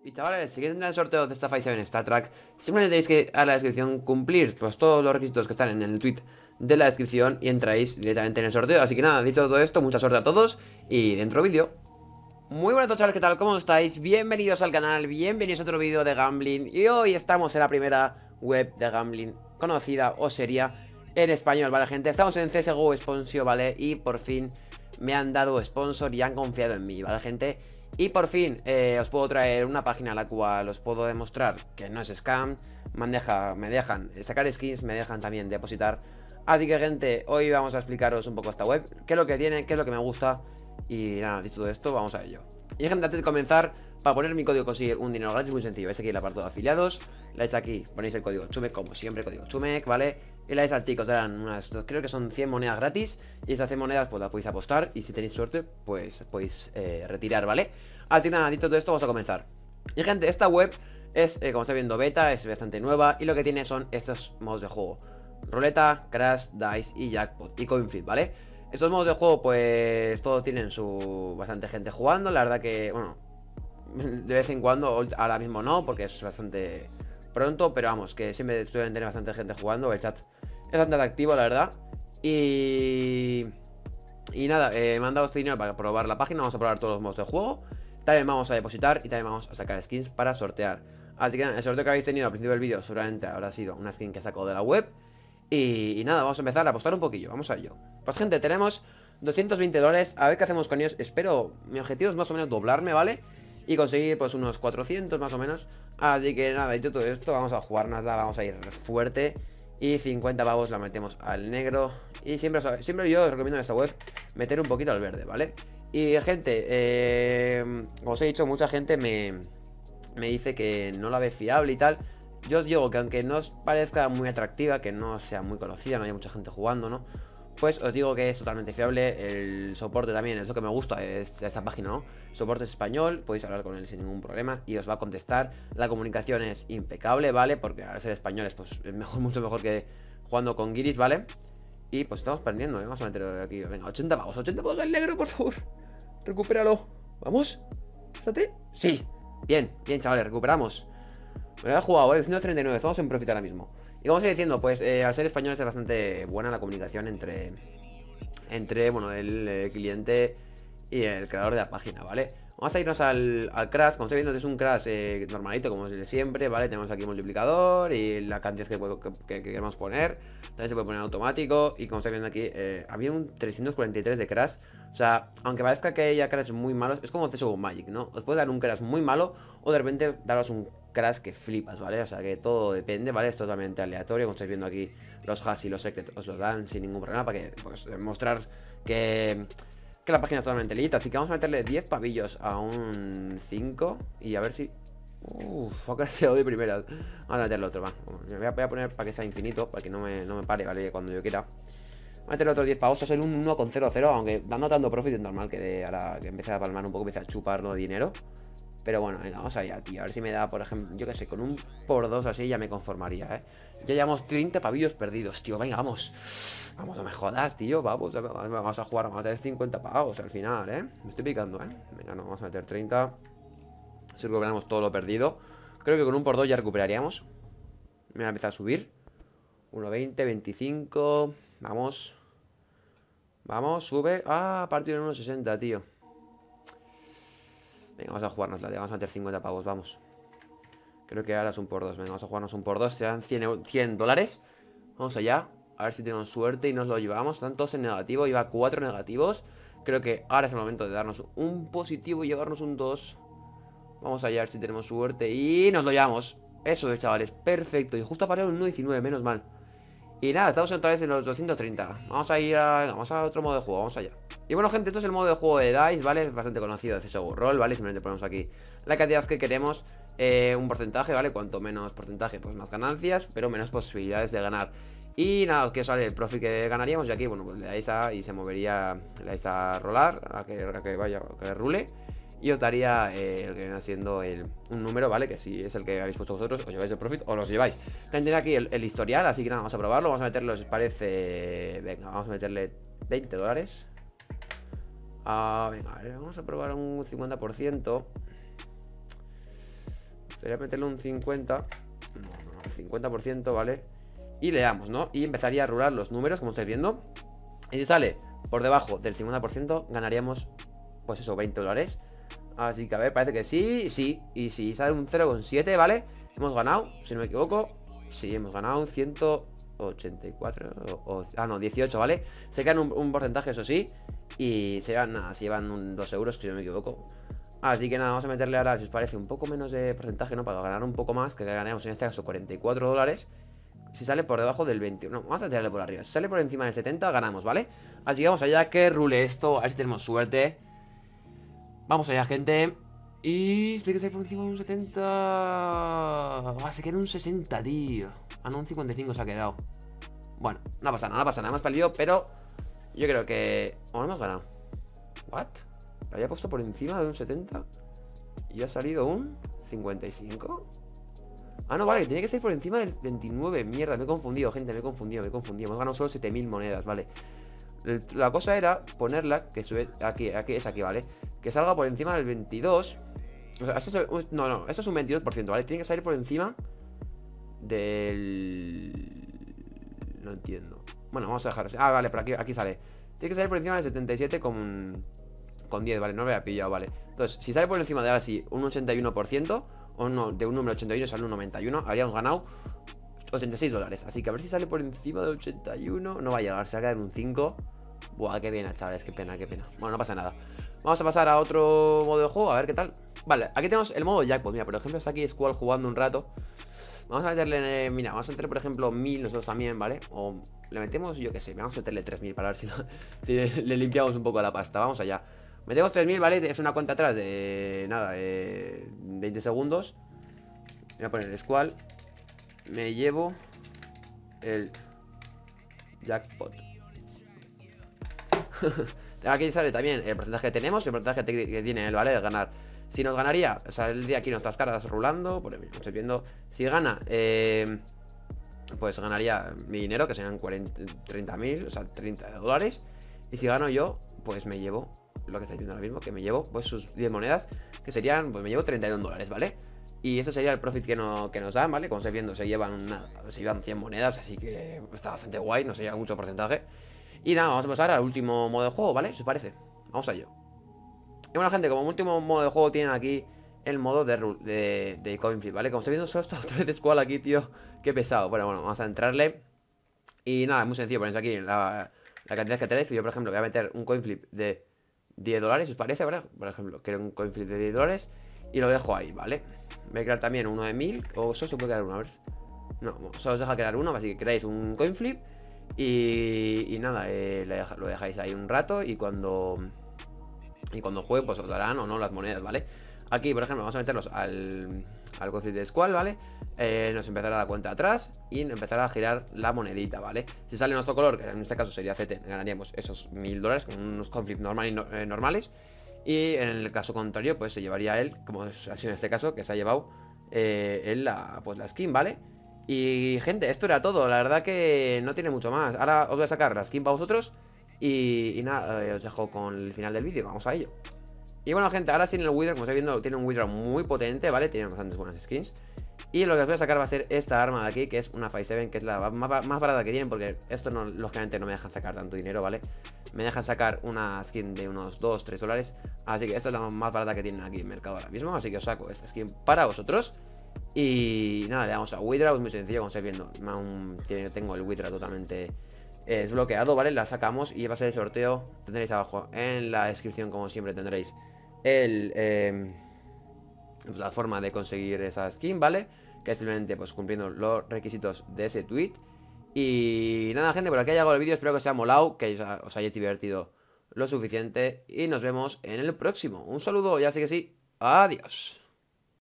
Y chavales, si queréis entrar en el sorteo de esta Fight 7 Star Trek, simplemente tenéis que a la descripción cumplir pues todos los requisitos que están en el tweet de la descripción y entráis directamente en el sorteo. Así que nada, dicho todo esto, mucha suerte a todos y dentro vídeo. Muy buenas a todos, chavales, ¿qué tal? ¿Cómo estáis? Bienvenidos al canal, bienvenidos a otro vídeo de gambling. Y hoy estamos en la primera web de gambling conocida o seria en español, ¿vale, gente? Estamos en CSGO Sponsor, ¿vale? Y por fin me han dado sponsor y han confiado en mí, ¿vale, gente? Y por fin os puedo traer una página a la cual os puedo demostrar que no es scam. Me dejan sacar skins, me dejan también depositar. Así que, gente, hoy vamos a explicaros un poco esta web, qué es lo que tiene, qué es lo que me gusta. Y nada, dicho todo esto, vamos a ello. Y, gente, antes de comenzar, para poner mi código conseguir un dinero gratis, muy sencillo. Vais aquí en el apartado de afiliados, le dais aquí, ponéis el código Chumec, como siempre, código Chumec, ¿vale? Y le dais al tick, os darán unas, creo que son 100 monedas gratis. Y esas 100 monedas pues las podéis apostar. Y si tenéis suerte, pues podéis retirar, ¿vale? Así que nada, dicho todo esto, vamos a comenzar. Y, gente, esta web es, como estáis viendo, beta, es bastante nueva. Y lo que tiene son estos modos de juego: ruleta, crash, dice y jackpot y coin flip, ¿vale? Estos modos de juego, pues todos tienen bastante gente jugando. La verdad que, bueno, de vez en cuando, ahora mismo no, porque es bastante pronto, pero vamos, que siempre suelen tener bastante gente jugando. El chat es bastante activo, la verdad. Y nada, me han dado este dinero para probar la página. Vamos a probar todos los modos de juego. También vamos a depositar y también vamos a sacar skins para sortear. Así que nada, el sorteo que habéis tenido al principio del vídeo seguramente habrá sido una skin que he sacado de la web. Y nada, vamos a empezar a apostar un poquillo, vamos a ello. Pues, gente, tenemos 220 dólares, a ver qué hacemos con ellos. Espero, mi objetivo es más o menos doblarme, ¿vale? Y conseguir pues unos 400 más o menos. Así que nada, dicho todo esto, vamos a jugárnosla, vamos a ir fuerte. Y 50 pavos la metemos al negro. Y siempre yo os recomiendo en esta web meter un poquito al verde, ¿vale? Y, gente, como os he dicho, mucha gente me dice que no la ve fiable y tal. Yo os digo que aunque no os parezca muy atractiva, que no sea muy conocida, no haya mucha gente jugando, ¿no? Pues os digo que es totalmente fiable. El soporte también es lo que me gusta de esta página, ¿no? El soporte es español, podéis hablar con él sin ningún problema y os va a contestar. La comunicación es impecable, ¿vale? Porque al ser españoles, pues es mejor, mucho mejor que jugando con guiris, ¿vale? Y pues estamos perdiendo, ¿eh? Vamos a meter aquí, venga, 80 pavos al negro, por favor. Recupéralo. ¿Vamos? ¿Estate? Sí. Bien, bien, chavales, recuperamos. Me lo he jugado, 239, estamos en profit ahora mismo. Y como os diciendo, pues al ser españoles es bastante buena la comunicación entre bueno, el cliente y el creador de la página, ¿vale? Vamos a irnos al crash. Como estáis viendo, es un crash normalito, como es de siempre, ¿vale? Tenemos aquí multiplicador y la cantidad que queremos poner. También se puede poner automático. Y como estáis viendo aquí, había un 343 de crash. O sea, aunque parezca que haya crash muy malos, es como CSGO Magic, ¿no? Os puede dar un crash muy malo o de repente daros un crash que flipas, ¿vale? O sea, que todo depende, ¿vale? Es totalmente aleatorio. Como estáis viendo aquí, los hash y los secrets os los dan sin ningún problema para que, pues, demostrar que la página es totalmente lista. Así que vamos a meterle 10 pavillos a un 5 y a ver si... Uff, ha crasheado de primeras. Vamos a meterle otro, va. Me voy a poner para que sea infinito, para que no me pare, ¿vale? Cuando yo quiera. Voy a meterle otros 10 pavos, a ser un 1,00, aunque dando tanto profit es normal que ahora que empiece a palmar un poco, empiece a chuparlo de dinero. Pero bueno, venga, vamos allá, tío. A ver si me da, por ejemplo, yo que sé, con un por 2 así ya me conformaría, ¿eh? Ya llevamos 30 pavillos perdidos, tío. Venga, vamos. Vamos, no me jodas, tío. Vamos a jugar, vamos a meter 50 pavos al final, ¿eh? Me estoy picando, ¿eh? Venga, no, vamos a meter 30. Si recuperamos todo lo perdido. Creo que con un por 2 ya recuperaríamos. Mira, empieza a subir. 1,20, 25. Vamos. Vamos, sube. Ah, partido en 1,60, tío. Venga, vamos a jugárnosla, vamos a meter 50 pavos, vamos. Creo que ahora es un por 2. Venga, vamos a jugarnos un por 2. Serán 100 dólares. Vamos allá. A ver si tenemos suerte y nos lo llevamos. Están todos en negativo. Iba 4 negativos. Creo que ahora es el momento de darnos un positivo y llevarnos un 2. Vamos allá a ver si tenemos suerte. Y nos lo llevamos. Eso es, chavales. Perfecto. Y justo ha parado un 1,19. Menos mal. Y nada, estamos otra vez en los 230. Vamos a ir vamos a otro modo de juego. Vamos allá. Y bueno, gente, esto es el modo de juego de DICE, ¿vale? Es bastante conocido de CSGO Roll, ¿vale? Simplemente ponemos aquí la cantidad que queremos, un porcentaje, ¿vale? Cuanto menos porcentaje, pues más ganancias, pero menos posibilidades de ganar. Y nada, que sale el profit que ganaríamos. Y aquí, bueno, pues le dais a y se movería, le dais a rolar, a que vaya, a que rule. Y os daría el que viene siendo un número, ¿vale? Que si es el que habéis puesto vosotros, os lleváis el profit o los lleváis. También tenéis aquí el historial, así que nada, vamos a probarlo. Vamos a meterle, os parece... Venga, vamos a meterle 20 dólares. Venga, a ver, vamos a probar un 50%. sería meterle un 50. No, 50%, ¿vale? Y le damos, ¿no? Y empezaría a rular los números, como estáis viendo. Y si sale por debajo del 50%, ganaríamos, pues eso, 20 dólares. Así que a ver, parece que sí, sí. Y si sale un 0,7, ¿vale? Hemos ganado, si no me equivoco. Sí, hemos ganado un 184 no, 18, ¿vale? Se quedan un porcentaje, eso sí. Y se llevan, nada, se llevan 2 euros, si no me equivoco. Así que nada, vamos a meterle ahora, si os parece, un poco menos de porcentaje, ¿no? Para ganar un poco más, que ganemos en este caso 44 dólares. Si sale por debajo del 20, no, vamos a tirarle por arriba. Si sale por encima del 70, ganamos, ¿vale? Así que vamos allá, que rule esto, a ver si tenemos suerte. Vamos allá, gente. Y tiene que salir por encima de un 70. Ah, se queda en un 60, tío. Ah, no, un 55 se ha quedado. Bueno, no pasa nada, no pasa nada. Hemos perdido, pero yo creo que... ¿O no hemos ganado? ¿What? Lo había puesto por encima de un 70 y ha salido un 55. Ah, no, vale, tenía que salir por encima del 29. Mierda, me he confundido, gente, me he confundido. Hemos ganado solo 7000 monedas, vale. La cosa era ponerla, que sube aquí, es aquí, ¿vale? Que salga por encima del 22. O sea, no, eso es un 22%, ¿vale? Tiene que salir por encima del... No entiendo. Bueno, vamos a dejar... Ah, vale, pero aquí sale. Tiene que salir por encima del 77 con 10, ¿vale? No lo había pillado, ¿vale? Entonces, si sale por encima de ahora sí un 81%, o no, de un número 81 sale un 91, habríamos ganado 86 dólares. Así que a ver si sale por encima del 81. No va a llegar, se va a quedar en un 5. Buah, qué pena, chavales, qué pena, qué pena. Bueno, no pasa nada. Vamos a pasar a otro modo de juego, a ver qué tal. Vale, aquí tenemos el modo jackpot. Mira, por ejemplo, está aquí Squall jugando un rato. Vamos a meterle, mira, vamos a meterle, por ejemplo, 1000 nosotros también, ¿vale? O le metemos, yo qué sé, vamos a meterle 3000 para ver si, si le limpiamos un poco la pasta. Vamos allá. Metemos 3000, ¿vale? Es una cuenta atrás de, nada, 20 segundos. Voy a poner Squall. Me llevo el jackpot. Aquí sale también el porcentaje que tenemos y el porcentaje que tiene él, ¿vale? De ganar. Si nos ganaría, saldría aquí nuestras cartas rulando. Por ejemplo, estoy viendo. Si gana, pues ganaría mi dinero, que serían 30.000, o sea, 30 dólares. Y si gano yo, pues me llevo lo que estáis viendo ahora mismo, que me llevo pues sus 10 monedas, que serían, pues me llevo 31 dólares, ¿vale? Y ese sería el profit que nos dan, ¿vale? Como estáis viendo, se llevan 100 monedas, así que está bastante guay, no se lleva mucho porcentaje. Y nada, vamos a pasar al último modo de juego, ¿vale? Si os parece, vamos a ello. Y bueno, gente, como último modo de juego tienen aquí el modo de coin flip, ¿vale? Como estáis viendo, solo está otra vez Squall aquí, tío. Qué pesado. Bueno, vamos a entrarle. Y nada, es muy sencillo, ponéis aquí la cantidad que tenéis. Yo, por ejemplo, voy a meter un coin flip de 10 dólares, si os parece, ¿verdad? Por ejemplo, quiero un coin flip de 10 dólares y lo dejo ahí, ¿vale? Voy a crear también uno de 1000, o solo se puede crear uno, a ver. No, solo os deja crear uno, así que creáis un coin flip. Y nada, lo dejáis ahí un rato y cuando juegue, pues os darán o no las monedas, ¿vale? Aquí, por ejemplo, vamos a meterlos al coin flip de Squall, ¿vale? Nos empezará la cuenta atrás y empezará a girar la monedita, ¿vale? Si sale nuestro color, que en este caso sería CT, ganaríamos esos 1000 dólares con unos coin flip normales. Y en el caso contrario, pues se llevaría él, como ha sido en este caso, que se ha llevado él la skin, ¿vale? Y gente, esto era todo, la verdad que no tiene mucho más. Ahora os voy a sacar la skin para vosotros. Y nada, os dejo con el final del vídeo, vamos a ello. Y bueno, gente, ahora sin el withdraw, como estáis viendo, tiene un withdraw muy potente, ¿vale? Tiene bastantes buenas skins. Y lo que os voy a sacar va a ser esta arma de aquí, que es una 5.7, que es la más barata que tienen, porque esto no, lógicamente no me dejan sacar tanto dinero, ¿vale? Me dejan sacar una skin de unos 2-3 dólares. Así que esta es la más barata que tienen aquí en el mercado ahora mismo. Así que os saco esta skin para vosotros. Y nada, le damos a withdraw, es muy sencillo, como estáis viendo. Tengo el withdraw totalmente desbloqueado, ¿vale? La sacamos y va a ser el sorteo. Tendréis abajo en la descripción, como siempre, tendréis la forma de conseguir esa skin, ¿vale? Que es simplemente pues cumpliendo los requisitos de ese tweet. Y nada, gente, por aquí ha llegado el vídeo. Espero que os haya molado, que os hayáis divertido lo suficiente. Y nos vemos en el próximo. Un saludo, ya sé que sí. Adiós.